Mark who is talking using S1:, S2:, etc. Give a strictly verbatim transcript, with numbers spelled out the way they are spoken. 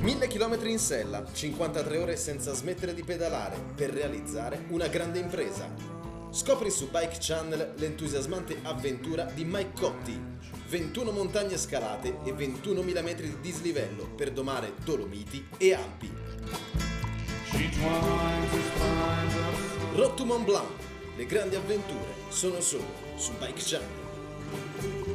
S1: mille chilometri in sella, cinquantatré ore senza smettere di pedalare per realizzare una grande impresa. Scopri su Bike Channel l'entusiasmante avventura di Mike Cotti. ventuno montagne scalate e ventunomila metri di dislivello per domare Dolomiti e Alpi. Road to Mont Blanc. Le grandi avventure sono solo su Bike Channel.